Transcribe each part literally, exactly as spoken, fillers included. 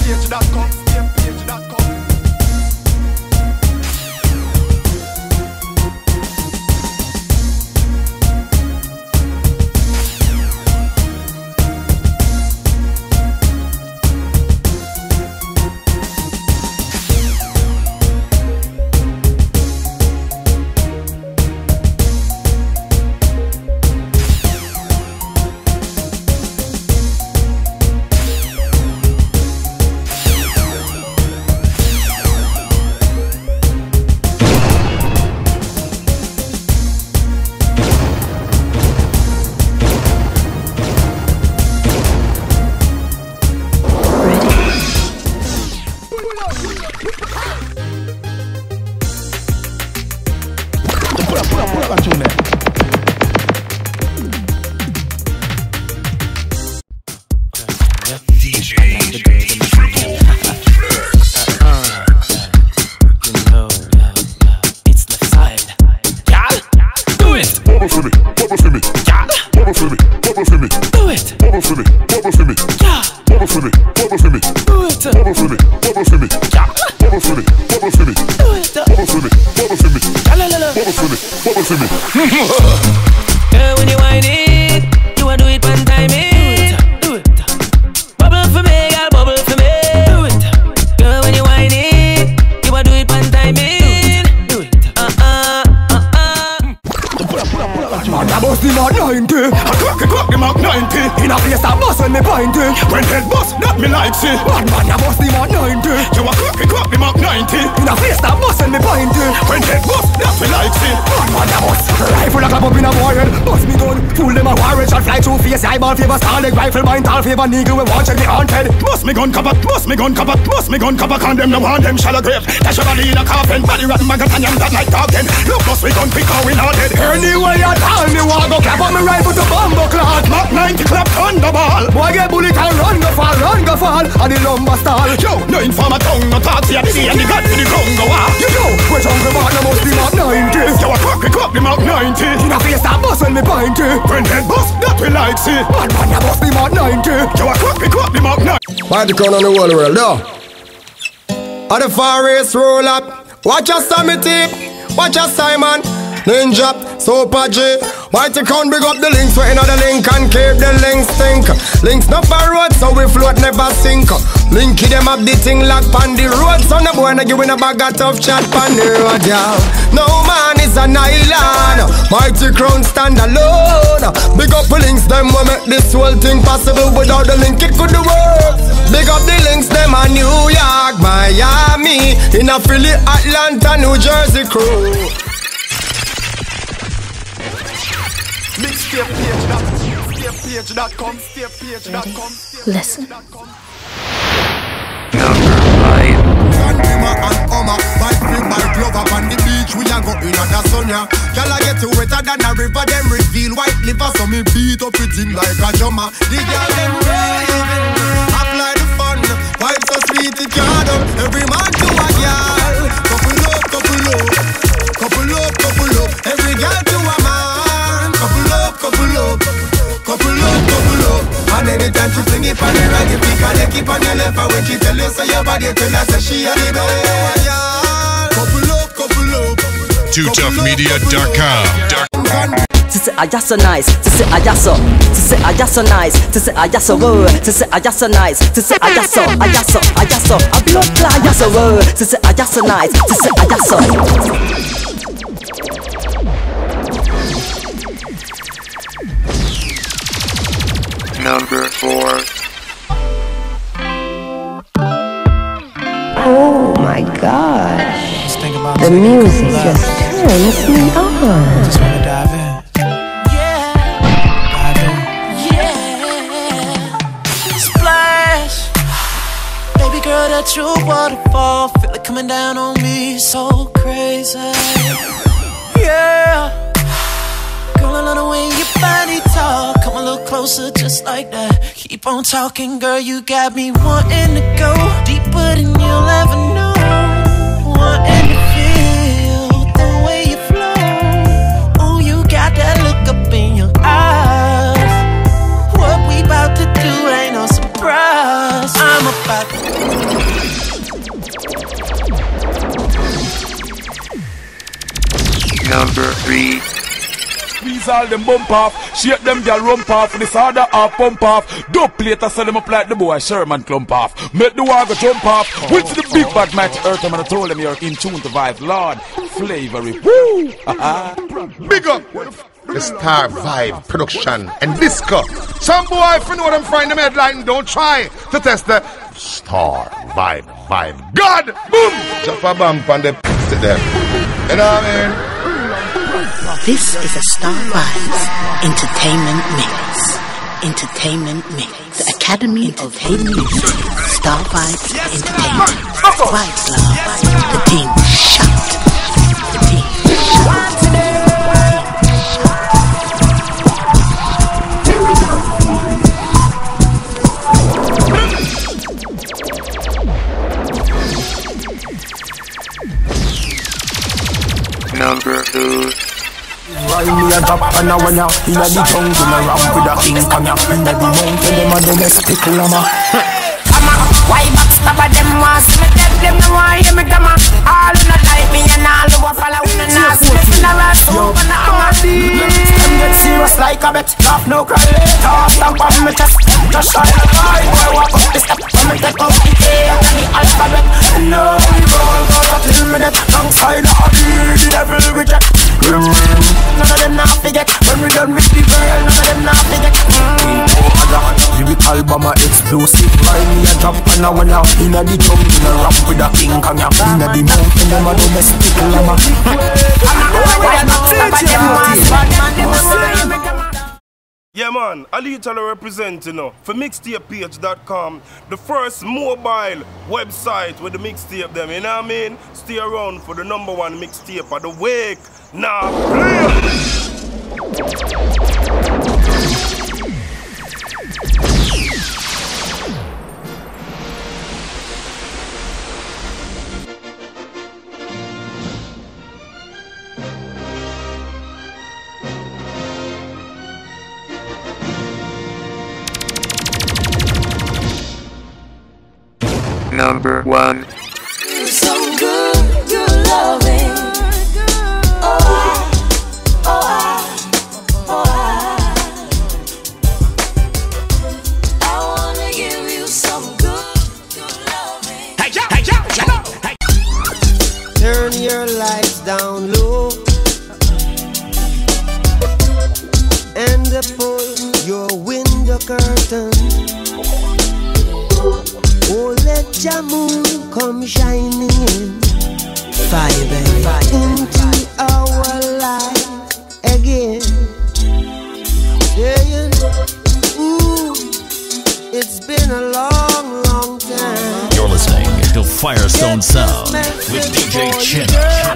page dot com, step page dot com. Girl, when you whine it, you a do it one time it. Do it, do it. Bubble for me, girl, bubble for me. Do it. Girl, when you whine it, you a do it one time it. Do it. Uh uh uh uh. Man, I bust the Mark ninety. I clock it, clock the Mark ninety. In a place I bust when me point it. When head bust, that me like see. Man, man, I bust the Mark ninety. You a clock it, clock the Mark ninety. In a place I bust when me point it. When head bust, that me like see. Man, man, I bust. Rifle a clap up in a boy head. Bust me gun, fool them a warrant. Shot fly through face, eyeball favor, star leg rifle, mine tall favor, nigga we watch check the haunted. Bust me gun, cover, bust me gun, cover, bust me gun, cover. Condemn the one them shallow grave. Dash your body in a coffin, body rotten maggot and yam that like talking. Look, bust me gun, pick how we not dead. Anyway at all, me walk go clap on me rifle to bumbo clot. Mark ninety clap on the ball. Boy get bullet and run go fall, run go fall. And the lumber stall. Yo, no inform a tongue, no talk, see a see and the gun in the Congo war. You know, we jungle man, no must be Mark ninety. Yo, a clock, we clock the Mark ninety. In a face that bust when me point it. When head bust, that we like see. Man, man, I bust the Mark ninety. Yo, a clock, we clock the Mark ninety. Why the crown on the wall world, though? At the far race roll up. Watch your Samity, watch your Simon. Ninja, Super G. White account big up the links, we in the link and keep the links think. Links not for road, so we float never sink. Linky them up the thing lock on the road, so no boy no give in a bag of tough chat on the road, yeah. No man is an island, mighty crown stand alone. Big up the links, them will make this whole thing possible. Without the link it couldn't work. Big up the links, them a New York, Miami, in a Philly, Atlanta, New Jersey crew. Mixtape page dot com, step page dot com, step page dot com. Listen. Number five. Grandma and Oma, bike free bike love up on the beach. We a go in at the sun, yeah. Girl I get you wetter than a river. Them reveal white liver, so me beat up it in like a drummer. The girl them raving, apply the fun. Vibe so sweet it can't up. Every man to a girl. Couple up, couple up, couple up, couple up. Every girl to a man. Couple up, couple up, couple up, couple up. And anytime she fling it on the right, you pick and you keep on your left. And when she tell you so your body tell her say she a the best. Couple up, couple up. Too Tough Media dot com. To say I just so nice, to say I just so, to say I just so nice, to say I just so good, to say I just so nice, to say I just so, I just so, I just so, a blood clot just so good, to say I just so nice, to say I just so. Number four. Oh my gosh, the music just turns me on. Just wanna dive in. Yeah. Dive in. Yeah. Splash. Baby girl, that true waterfall. Feel it coming down on me so crazy. Yeah. Girl, I love the way your body talk. Come a little closer just like that. Keep on talking, girl, you got me wanting to go deeper than you'll ever know. Wanting to feel the way you flow. Oh, you got that look up in your eyes. What we about to do ain't no surprise. I'm about to Number three. Squeeze all them bump off, shake them girl rump off, this other half pump off. Dope later sell them up like the boy Sherman clump off. Make the water jump off. Went to the big bad mighty earth and I told them you're in tune to vibe. Lord, flavory. Woo! Big up the Star Vibe production and disco. Some boy, if you know them find them headline, don't try to test the Star Vibe vibe. God! Boom! Jump a bump on the to them. You know what I mean? This is a Star Vibes Entertainment Mix. Entertainment Mix. The Academy of Hidden Music. Star Vibes Entertainment. Vibes Love. The team shot. The team shot. Number two. Ride me a drop and a one ya inna the jungle a ramp with a king come ya inna the mountain dem a domestic llama. Ama, why back stab a them want see me dead them no want hear me come a. All who not like me and all who a follow who no know see me funeral soon when I am a beat. Them get serious like a bet, laugh no cry later. Stamp on me chest, just shine a light. Boy walk up the step, when me take up the A and the alphabet. No evil God till me dead, alongside a beat the devil reject. None of them not forget. When we done with the girl, none of them not forget. Lyrical bomber explosive. Ride me a drop and a one out inna the jungle a ramp with a king come ya inna the mountain dem a domestic llama. Yeah man, Ali Tala represent you know for mixtape page dot com, the first mobile website with the mixtape them, you know what I mean? Stay around for the number one mixtape of the week. Now play! Number one. So good, good loving. Oh, I, oh, I, oh, I. I wanna give you some good, good loving. Hey, yo, hey, yo, yo, hey. Turn your lights down low and pull your window curtain. Oh, let your moon come shining in, fire, baby, fire, into our life again. Yeah, ooh, it's been a long, long time. You're listening to Firestone Sound with D J Chin.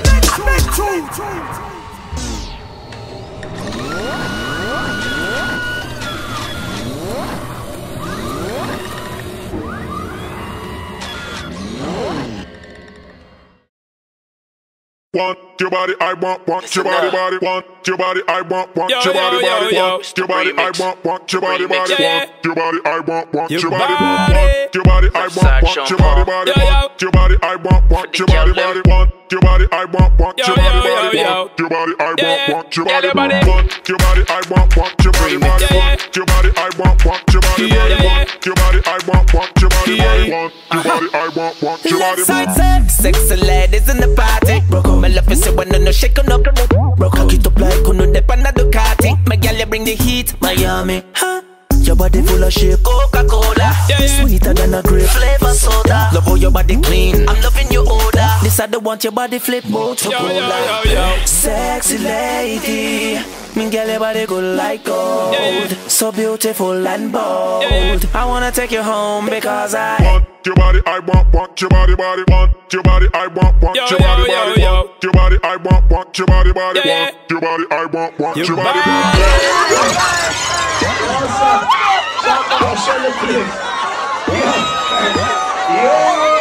Want your body, I want, want your body, body, want your body, I want, want your body, body, want your body, I want, want your body, body, want your body, I want, want your body, want your body, I want, want your body, body, want your body, I want, want your body, body, want your body, I want, want your body, body, want your body, I want, want your body, want your body, I want, want your body, body, want your body, I want, want your body, body, want your body, I want, want your body, body, want your body, I want, want your body, body. Sexy ladies in the party. My love is when no shake on up. Broke cock it up like uno de pana Ducati. My gal you bring the heat, Miami. Huh? Your body full of shit, Coca-Cola, yeah, yeah. Sweeter than a grape, flavor soda. Love how your body clean, I'm loving your odor. This I don't want your body flip, motor cola. Sexy lady, me girl your body good like gold, yeah, yeah. So beautiful and bold, yeah, yeah. I wanna take you home because I want your body, I want, want your body, body, want your body, I want, want yo, your body, yo, body, yo, want your body, I want, want your body, body, yeah, want your body, I want, want your, your body, body. I'll show you please. Yo!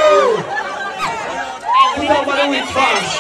We don't want to eat fast.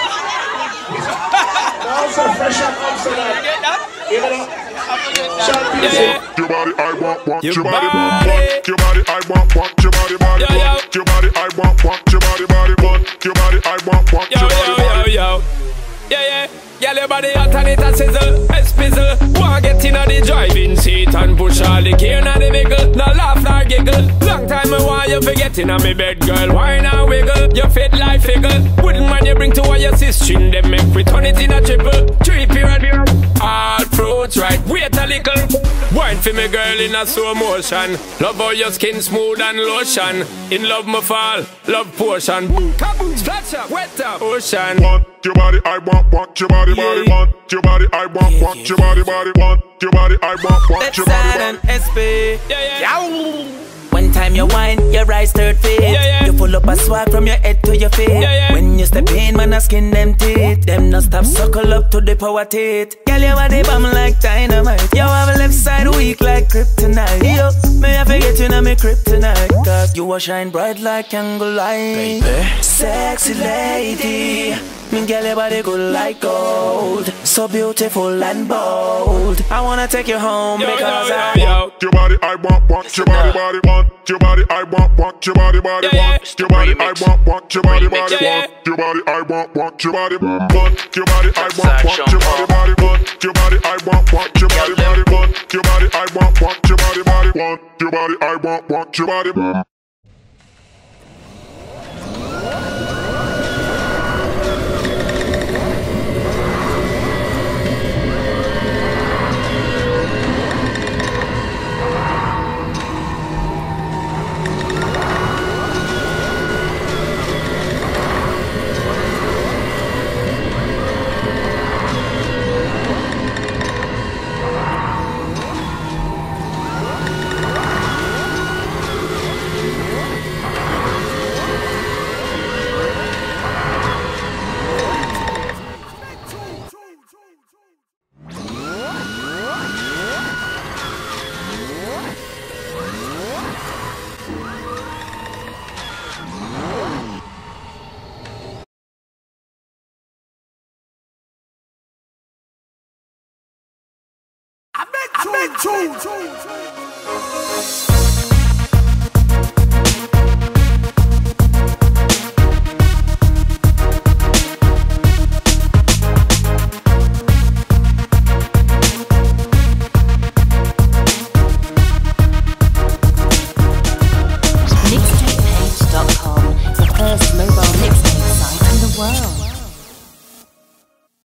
Now so fresh up Amsterdam. Give it up. Your body, I want, want your body, want your body, I want, want your body, body, want your body, I want, want your body, body, want your body, I want, want your body, body. Yeah, yeah. Girl, your body hot and it a sizzle, espizzle. Wanna get in the driving seat and push all the gear in the vehicle. No laugh nor giggle. Long time I want you forget in me bed, girl. Why not wiggle? You fit like figgle. Wouldn't man you bring to all your sister, them make we turn it in a triple. Three period. All fruits right. Wait a little. Wine for me, girl, in a slow motion. Love how your skin smooth and lotion. In love me fall, love potion. Kaboom, splash up, wet up, ocean. Want your body, I want, want your body, body, Yeah. want your body, I want, want your body, body, want your body, I want, want your body, body. S P. Yeah, yeah. One time you whine, your eyes third fade. Yeah, yeah. You pull up a swag from your head to your feet. Yeah, yeah. When you step in, man, I skin them teeth. Them no stop suckle up to the power teeth. Girl, you body bomb like dynamite. You have a left side weak like kryptonite. Yo, may I forget you know me kryptonite. Cause you a shine bright like candle light. Baby. Sexy lady. Me girl, your body good like gold. So beautiful and bold. I wanna take you home Yo, because yo, I yo, yo. Your body, I want, want your body, body, want your body, I want, want your body, body, Yeah, yeah. want your body, I want, want your body, body, Yeah, yeah. want your body, I want, want your body, want your body, I want, want your body, body, want your body, I want, want your body, body, want your body, I want, want your body, body, want your body, I want, want your body, body. I bet you.